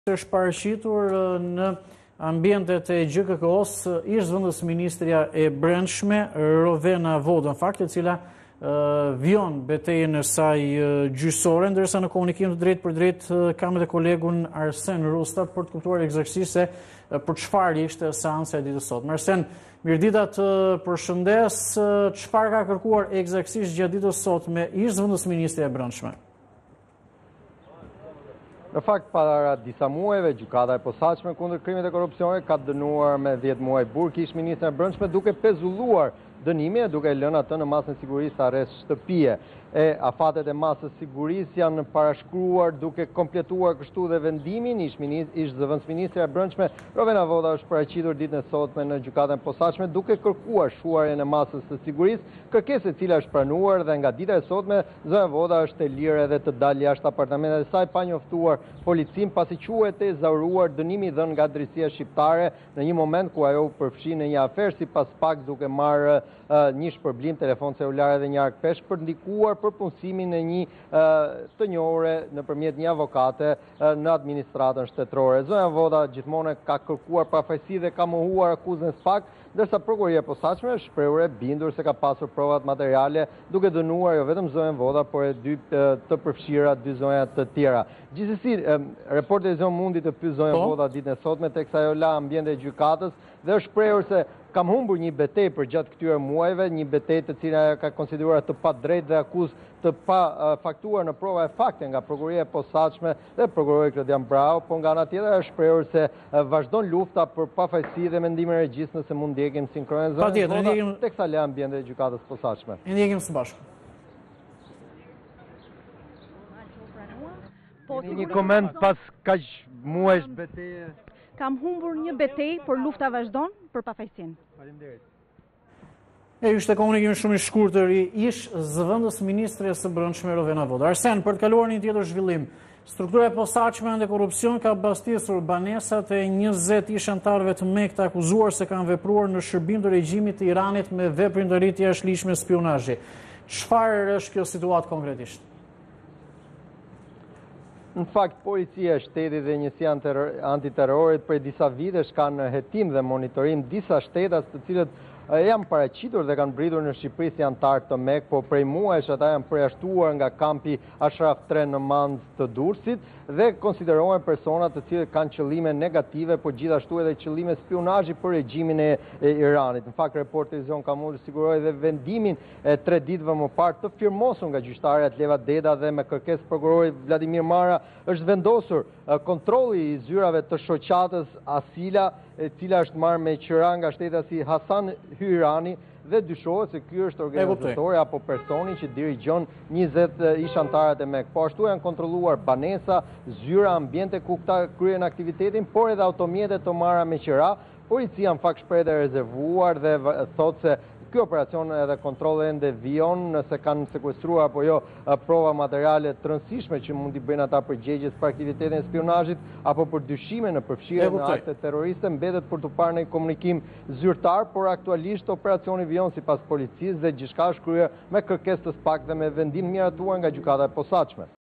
Është paraqitur në ambientet e GKK-s ish zëvendës ministrja e Brendshme Rovena Voda, në fakt, e cila vjon betejën e saj gjyqësore, ndërsa në komunikim të drejtë për drejtë kam edhe kolegun Arsen Rustat për të kuptuar eksaktësisht se për çfarë ishte seanca e ditës sot. Arsen, mirëdita, të përshëndes, çfarë ka kërkuar eksaktësisht gjatë ditës sot me ish zëvendës ministrja e Brendshme? Në fakt, para disa muajve, gjykata e posaçme kundër krimit e korrupsionit ka dënuar me 10 muaj burg ish ministrin e Brendshme duke pezulluar dënimin e duke lënë atë në masën e sigurisë arrest shtëpie. Afatet e masës sigurisë janë parashkruar duke kompletuar kështu dhe vendimin ish zëvendës ministrja e Brendshme Rovena Voda është paraqitur ditën e sotme në gjykatën e posaçme duke kërkuar shuarjen e masës së sigurisë, kërkesë e cila është pranuar dhe nga dita e sotme zëvendësa Voda është e lirë edhe të dalë jashtë apartamentit të saj pa njoftuar policin pasi quhet e zauruar dënimi dhënë nga drejtësia shqiptare në një moment ku ajo u përfshi në një aferë sipas pak duke marrë një shpërblim telefon celular dhe një ark peshk për ndikuar për punësimin e një të njohur nëpërmjet një avokate në administratën shtetërore. Zëvendësa Voda gjithmonë ka kërkuar pafajësi dhe ka mohuar akuzën së ndërsa prokuroria e posaçme është shprehur e bindur se ka pasur provat materiale duke dënuar jo vetëm zëvendësën Voda, por e dy të përfshira dy zonja të tjera. Gjithsesi, reporteri Zon mundi të pyet zëvendësën Voda ditën e sotme teksa ajo la ambientin e gjykatës dhe është shprehur se kam humbur një betejë për gjatë këtyre muajve, një betejë të cilën ajo ka konsideruar të padrejtë dhe akuzë të pa faktuar në prova e fakte nga prokuroria e posaçme dhe prokurori Klodian Brau, por nga ana tjetër është shprehur se vazhdon lufta për pafajësi dhe mendimin e regjistrit nëse mund ndjekim sinkronizojmë teksa le ambientin e gjykatës posaçme. Ndjekim së bashku. Një koment pas kaq muajsh betejë. Kam humbur një betejë, por lufta vazhdon për pafajësinë. Faleminderit. Ishte komunikim shumë i shkurtër i ish zëvendës ministres së Brendshme Rovena Voda. Arsen, për të kaluar një tjetër zhvillim, struktura e posaçme antikorrupsion ka mbështetur banesat e 20 ish anëtarëve të MEK të akuzuar se kanë vepruar në shërbim të regjimit të Iranit me veprimtari të jashtëligjshme spionazhi. Çfarë është kjo situatë konkretisht? Në fakt, policia e shtetit dhe njësia antiterrorit për disa vitesh kanë hetim dhe monitorim disa shtetas të cilët janë paraqitur dhe kanë britur në Shqipëri si anëtar të MEK, por prej muajsh ata janë përjashtuar nga kampi Ashraf 3 në Mandë të Durrësit dhe konsiderohen persona të cilët kanë qëllime negative, por gjithashtu edhe qëllime spionazhi për regjimin e Iranit. Në fakt, reporteri Zon Kamull siguroi dhe vendimin e 3 ditëve më parë të firmosur nga gjyqtarja Leva Deda dhe me kërkesë prokurori Vladimir Mara është vendosur kontrolli i zyrave të shoqatës Asila, e cila është marrë me qira nga shtetasi Hasan Hyrani dhe dyshohet se ky është organizatori apo personi që dirigjon 20 ish anëtarët e MEK. Po ashtu janë kontrolluar banesa, zyra, ambiente ku këta kryen aktivitetin, por edhe automjete të marra me qira. Policia në fakt shpreh e rezervuar dhe thotë se ky operacion edhe kontrolle ende vijon nëse kanë sekuestruar apo jo prova materiale të rëndësishme që mund t'i bëjnë ata përgjegjës për aktivitetin e spionazhit apo për dyshime në përfshirje në akte terroriste, mbetet për të parë në komunikim zyrtar, por aktualisht operacioni vijon sipas policisë dhe gjithçka është kryer me kërkesë të paktë dhe me vendim miratuar nga gjykata e posaçme.